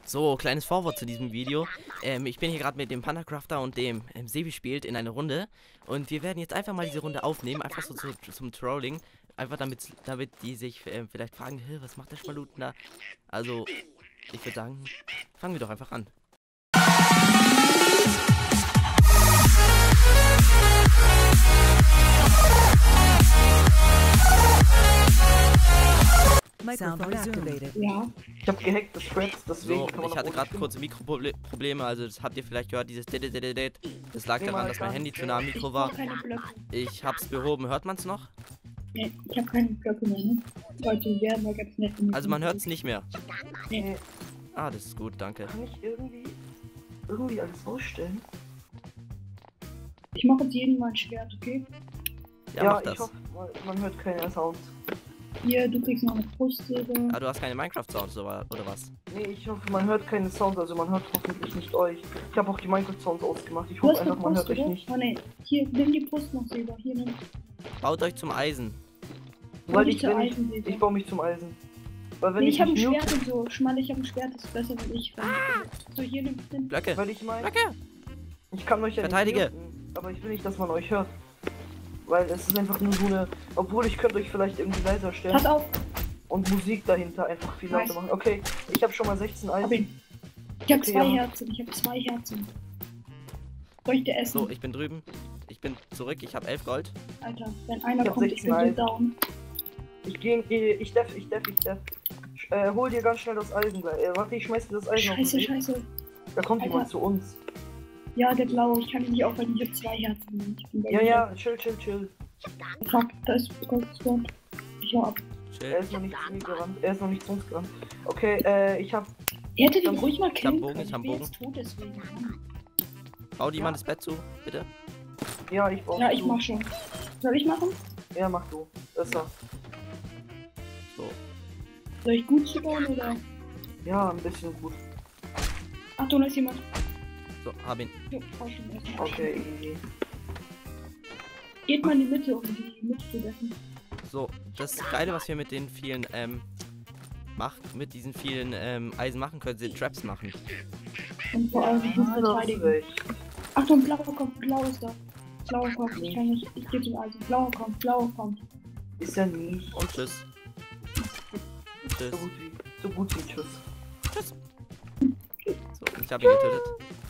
So, kleines Vorwort zu diesem Video. Ich bin hier gerade mit dem Pandacrafter und dem Sebi spielt in einer Runde. Und wir werden jetzt einfach mal diese Runde aufnehmen, einfach so zum Trolling. Einfach damit die sich vielleicht fragen, was macht der Schmaluten da? Also, ich würde sagen, fangen wir doch einfach an. Ja. Ich habe gehackte Threads, deswegen So, kann man ich hatte gerade kurze Mikroprobleme, also das habt ihr vielleicht gehört, dieses das lag daran, dass mein Handy zu nah am Mikro war. Ich hab's behoben, hört man's noch? Nee, ich habe keine Blöcke mehr, ne? Leute, werden mal ganz nett. Also man hört's nicht mehr. Nee. Ah, das ist gut, danke. Kann ich irgendwie alles ausstellen? Ich mache jetzt jeden mal ein Schwert, okay? Ja, mach das. Ich hoffe, man hört keine Sounds. Hier, du kriegst noch eine Brustsäge. Ah, du hast keine Minecraft-Sounds oder was? Nee, ich hoffe, man hört keine Sounds, also man hört hoffentlich nicht euch. Ich habe auch die Minecraft-Sounds ausgemacht. Ich Du hoffe hast eine einfach, man Brust, hört euch oder? nicht. Oh ne, hier, nimm die Brust noch, Silber. Hier, nimm. Baut euch zum Eisen. Weil ich zur Eisen, ich baue mich zum Eisen. Weil wenn Nee, ich habe ein mich Schwert und so. Schmal, ich habe ein Schwert, das ist besser als ich. So, hier, nimm. Blöcke. Weil ich meine, Blöcke. ich kann euch ja Verteidige. nicht muten, aber ich will nicht, dass man euch hört. Weil es ist einfach nur so eine... Obwohl, ich könnte euch vielleicht irgendwie leiser stellen. Pass auf. Und Musik dahinter einfach viel lauter machen. Okay, ich habe schon mal 16 Hab Eisen. ihn. Ich habe Okay, zwei ja. Herzen. Ich habe 2 Herzen. Soll ich dir essen? So, ich bin drüben. Ich bin zurück, ich habe 11 Gold. Alter, wenn einer Ich hab kommt, ich 16 bin Eisen. so down. Ich def. Hol dir ganz schnell das Eisen gleich. Warte, ich schmeiß dir das Eisen auf den Scheiße, Weg. scheiße. Da kommt Alter. jemand zu uns. Ja, der blaue. Ich kann ihn nicht aufhalten. Ich habe 2 Herzen. Ich bin bei Ja, dir. ja, chill. Fuck, da ist Spawn. Ich hau ab. Chill. Er ist noch nicht zu mir gerannt. Er ist noch nicht zu uns gerannt. Okay, ich hab... Er hätte den ruhig mal killen Bogen, können. ich hab bin Bogen. jetzt tot deswegen. Baut jemand das Bett zu, bitte? Ja, ich brauch... Ja, ich mach schon. Soll ich machen? Ja, mach du. Besser. So. Soll ich gut zu bauen oder? Ja, ein bisschen gut. Achtung, da ist jemand. So, hab ihn. Jo, auch schon erstmal. Okay, easy. Geht mal in die Mitte, um die Mitte zu decken. So, das Geile, was wir mit den vielen, mit diesen vielen, Eisen machen können, sind Traps machen. Und vor allem gut verteidigen. recht. Achtung, blauer kommt, blau ist da. Blauer kommt, ich kann nicht, ich geh zum Eisen. Blauer kommt. Ist ja nicht Und tschüss. Tschüss. so gut wie tschüss. Tschüss. So, ich hab ihn getötet.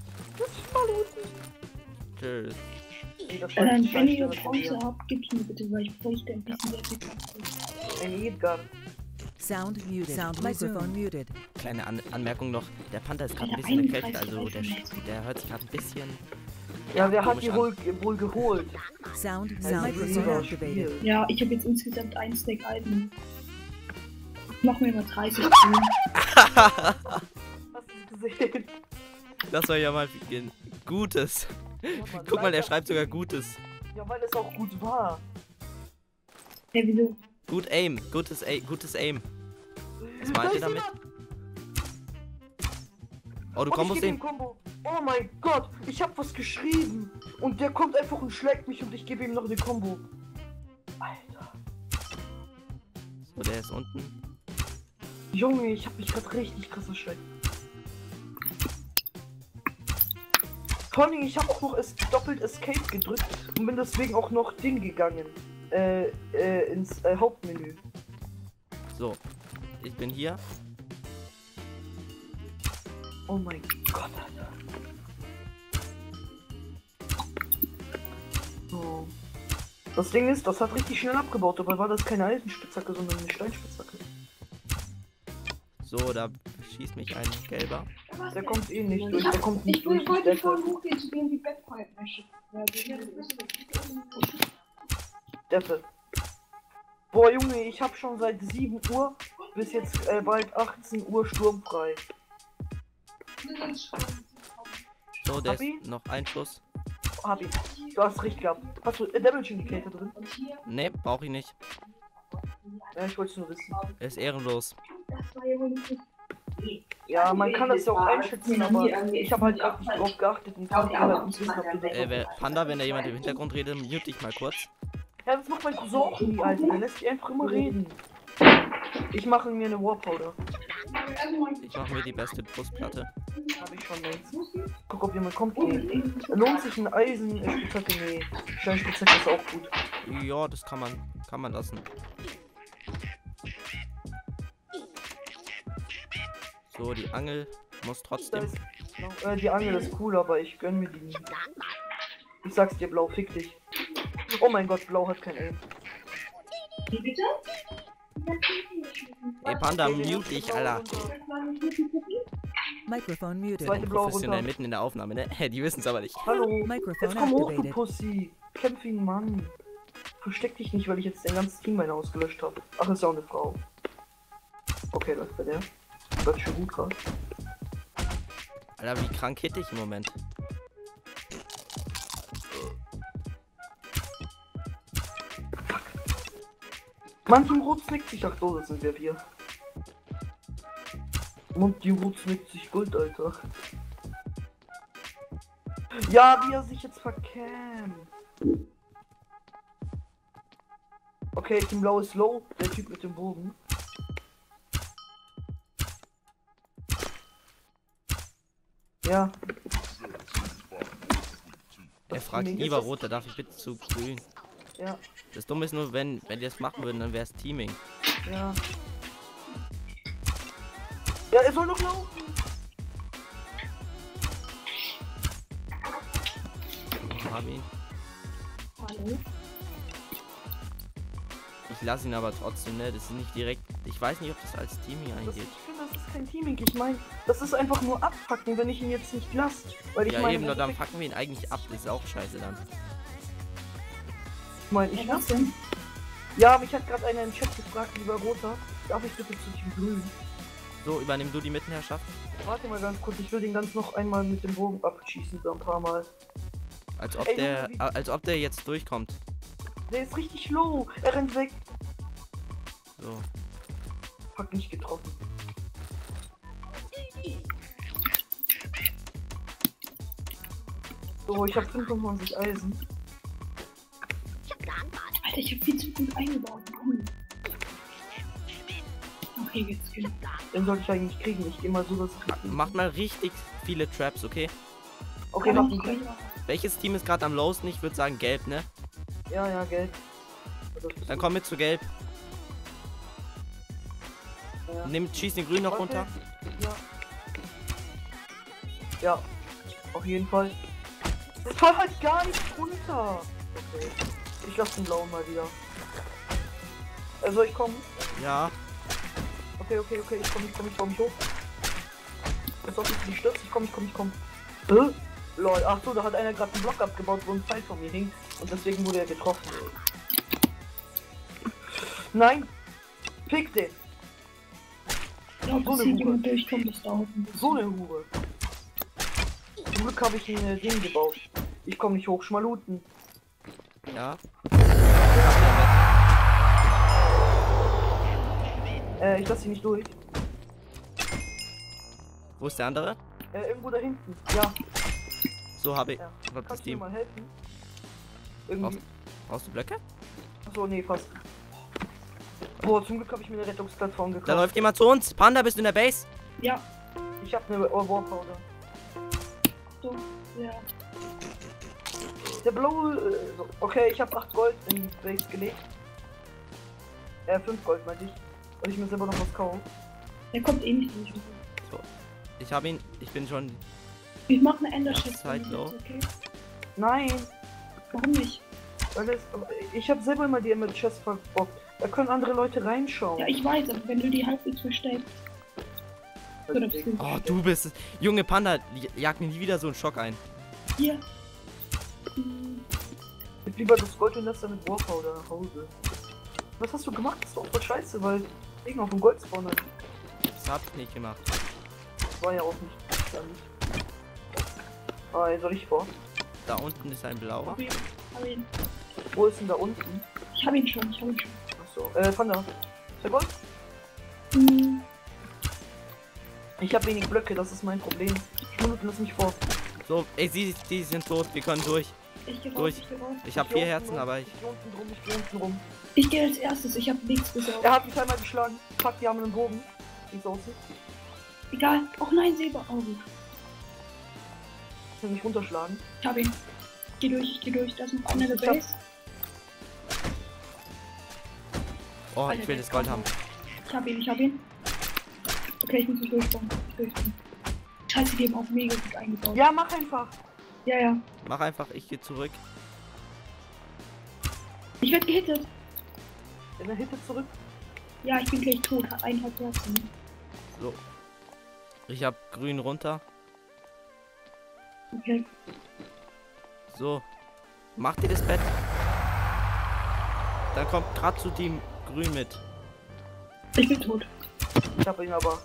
Tschüss. Ey, das Wenn ihr Scheiße, Bronze habt, gibt's mir bitte, weil ich bräuchte ein bisschen sehr viel Platz. ein Edgar. Sound muted. Sound microphone muted. Kleine Anmerkung noch, der Panther ist gerade ein Alter, bisschen erkältet, 31 also der hört sich gerade ein bisschen... Ja, wer hat komisch die an. wohl geholt? Sound Das microphone ist activated. Spiel. Ja, ich habe jetzt insgesamt 1 Stack Eisen. Ich mach mir mal 30 Grün. Hast du gesehen? Das war ja mal ein Gutes. Guck mal, der schreibt sogar Gutes. Ja, weil es auch gut war. Hey, wieso? Gut Aim, gutes Aim. Was meint ihr damit? Oh, du Und ich kombos geb ihm den. Combo. Oh mein Gott, ich hab was geschrieben. Und der kommt einfach und schlägt mich und ich gebe ihm noch eine Combo. Alter. So, der ist unten. Junge, ich hab mich gerade richtig krass erschreckt. Vor allem, ich habe auch noch doppelt Escape gedrückt und bin deswegen auch noch Ding gegangen. Ins Hauptmenü. So, ich bin hier. Oh mein Gott, Alter. So. Das Ding ist, das hat richtig schnell abgebaut, dabei war das keine Eisenspitzhacke, sondern eine Steinspitzhacke. So, da schießt mich ein gelber. Der kommt eh nicht durch, der kommt nicht durch. wollte voll hochgehen zu gehen wie Backpipe. Deffe. Boah Junge, ich hab schon seit 7 Uhr bis jetzt bald 18 Uhr sturmfrei. So, der Hab ihn? ist noch ein Schuss. Hab ich. Du hast recht gehabt. Hast du Damage Indicator drin? Ne, brauche ich nicht. Ja, ich wollte es nur wissen. Er ist ehrenlos. Ja, man kann das ja auch einschätzen, aber ich habe halt grad nicht drauf geachtet und konnte halt nicht wissen, ob du das Panda, wenn da jemand im Hintergrund redet, mute dich mal kurz. Ja, das macht mein Cousin auch nie, Alter. Der lässt dich einfach immer reden. Ich mache mir eine Warpowder. Ich mache mir die beste Brustplatte. Habe ich schon längst. Guck, ob jemand kommt. Nee. Lohnt sich ein Eisen-Spitzhacke? Nee. Steinspitzhacke ist auch gut. Ja, das kann man lassen. So, die Angel muss Da trotzdem. ist, die Angel ist cool, aber ich gönn mir die nicht. Ich sag's dir, Blau, fick dich. Oh mein Gott, Blau hat kein Aim. Wie bitte? Ey, Panda, mute dich, Alter. Microphone muted. Zweite Blau Professionell runter. mitten in der Aufnahme, ne? Die wissen es aber nicht. Hallo. Microphone Jetzt komm hoch, du activated. Pussy. Kämpf ihn, Mann. Versteck dich nicht, weil ich jetzt den ganzen Team mein Haus gelöscht habe. Ach, ist auch eine Frau. Okay, läuft bei der. Läuft schon gut gerade. Alter, wie krank hit ich im Moment. Mann, Team Rot nickt sich. Ach so, das sind wir vier. Und Team Rot nickt sich Gold, Alter. Ja, wie er sich jetzt verkämmt. Okay, Team Blau ist low. Der Typ mit dem Bogen. Ja. Er fragt Teaming lieber ist es? Rot, da darf ich bitte zu grün. Ja, Das Dumme ist nur, wenn die das machen würden, dann wäre es Teaming. ja. Ja, er soll noch laufen. Hab ihn. Hallo? Ich lasse ihn aber trotzdem, ne? Das ist nicht direkt. Ich weiß nicht, ob das als Teaming Ich eingeht. finde, das ist kein Teaming. Ich meine, das ist einfach nur abpacken, wenn ich ihn jetzt nicht lasse. Weil ich Ja, meine, eben, dann packen wir ihn eigentlich ab. Das ist auch scheiße dann. ich Ja, was denn? Ja, mich hat gerade einer im Chat gefragt, lieber Roter, darf ich bitte zu Team Grün? So, übernimm du die Mittenherrschaft. Warte mal ganz kurz, ich will den ganz noch einmal mit dem Bogen abschießen, so ein paar Mal. Als ob Ey, Junge, als ob der jetzt durchkommt. Der ist richtig low, er rennt weg. So. Fuck, nicht getroffen. So, ich habe 25 Eisen. Alter, ich hab viel zu gut eingebaut. Warum? Okay, jetzt genau. Den sollte ich eigentlich kriegen, ich gehe mal so, dass ich... Macht mal richtig viele Traps, okay? Okay, mach ihn gleich. Welches Team ist gerade am lowsten? Ich würde sagen gelb, ne? Ja, ja, Geld. Also, Dann komm mit zu gelb. ja. Schieß den grün noch Warte. runter. Ja. Ja, auf jeden Fall. Das fall halt gar nicht runter. Okay. Ich lasse den blauen mal wieder. Soll ich kommen? Ja. Okay, ich komm mich hoch. Jetzt auf die stürzt, ich komm. Lol, ach so, da hat einer gerade einen Block abgebaut, wo ein Pfeil von mir hing. Und deswegen wurde er getroffen. Nein! Fick den! Ich glaube, dass hier jemand durchkommt, ist da oben. So eine Hure. Zum Glück habe ich ein Ding gebaut. Ich komme nicht hoch, schmaluten. Ja. Ich lasse ihn nicht durch. Wo ist der andere? Irgendwo da hinten. Ja, So habe ich. ja. Hab das Kannst du mir Team. mal helfen? Irgendwie. Brauchst du Blöcke? Achso, nee, fast. Boah, zum Glück habe ich mir eine Rettungsplattform gekauft. Da läuft jemand zu uns. Panda, bist du in der Base? Ja, Ich habe eine Warpowder. so, ja. Der blaue. Okay, ich habe 8 Gold in die Base gelegt. 5 Gold meinte ich. Weil ich mir selber noch was kaufe. Der kommt eh nicht durch. Ich habe ihn. Ich bin schon. Ich mach eine Ender-Chest. Zeit low. Okay. Nein, Warum nicht? weil ich habe selber immer die Emerald Chest verbockt. Da können andere Leute reinschauen. Ja, ich weiß, aber wenn du die halbwegs versteckst. Oder Deswegen. Oh, du bist es. Junge Panda, jag mir nie wieder so einen Schock ein. hier. Ich lieber das Gold und lass dann mit Warpowder nach Hause. Was hast du gemacht? Das ist doch voll scheiße, weil wegen auf dem Gold spawnen. Das hab ich nicht gemacht. Das war ja auch nicht. Ja, nicht. Soll ich vor? Da unten ist ein blauer. Hab ihn. Wo ist denn da unten? Ich hab ihn schon. Achso, Panda. Ist der Gold? Hm, Ich habe wenig Blöcke, das ist mein Problem. Minuten lass mich vor. So, ey, die sind tot. Wir können durch. ich geh raus, Durch. ich geh raus. Ich habe geh 4 unten Herzen, rum, aber ich geh unten rum. Ich geh als erstes, ich hab nichts gesagt. Er hat mich einmal geschlagen. Fuck, die haben einen Bogen. Wie es aussieht. Egal. Och nein, Silber. Oh gut. Ich will mich runterschlagen. Ich hab ihn. Geh durch. Da ist noch einer der Base. Oh, ich will das Gold haben. Ich hab ihn. Okay, ich muss nicht durchkommen. Scheiße, die haben auch mega gut eingebaut. Ja, mach einfach. Ja. Mach einfach, ich gehe zurück. Ich werd gehittet. In der Hitte zurück. Ja, ich bin gleich tot. Hat 1,5 Herzen. So. Ich hab grün runter. Okay. So. Mach dir das Bett. Dann kommt gerade zu dem grün mit. Ich bin tot. Ich hab ihn aber.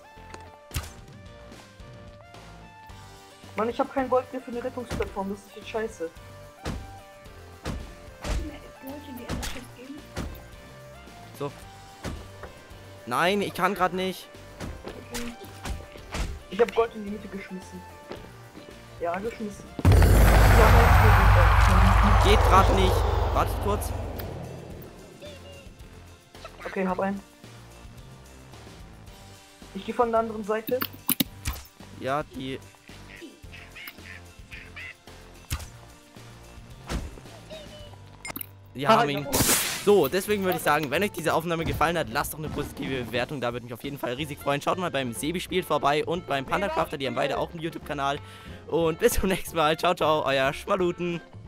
Mann, ich hab kein Gold mehr für eine Rettungsplattform. Das ist jetzt scheiße. So. Nein, ich kann gerade nicht. Okay. Ich hab Gold in die Mitte geschmissen. Ja, geschmissen. Ja, Geht gerade nicht. Wartet kurz. okay, hab einen. Ich gehe von der anderen Seite. Ja, die. Wir haben ihn. So, deswegen würde ich sagen, wenn euch diese Aufnahme gefallen hat, lasst doch eine positive Bewertung, da würde mich auf jeden Fall riesig freuen. Schaut mal beim Sebi Spielt vorbei und beim Panda Crafter, die haben beide auch einen YouTube-Kanal. Und bis zum nächsten Mal. Ciao, ciao, euer Schmaluten.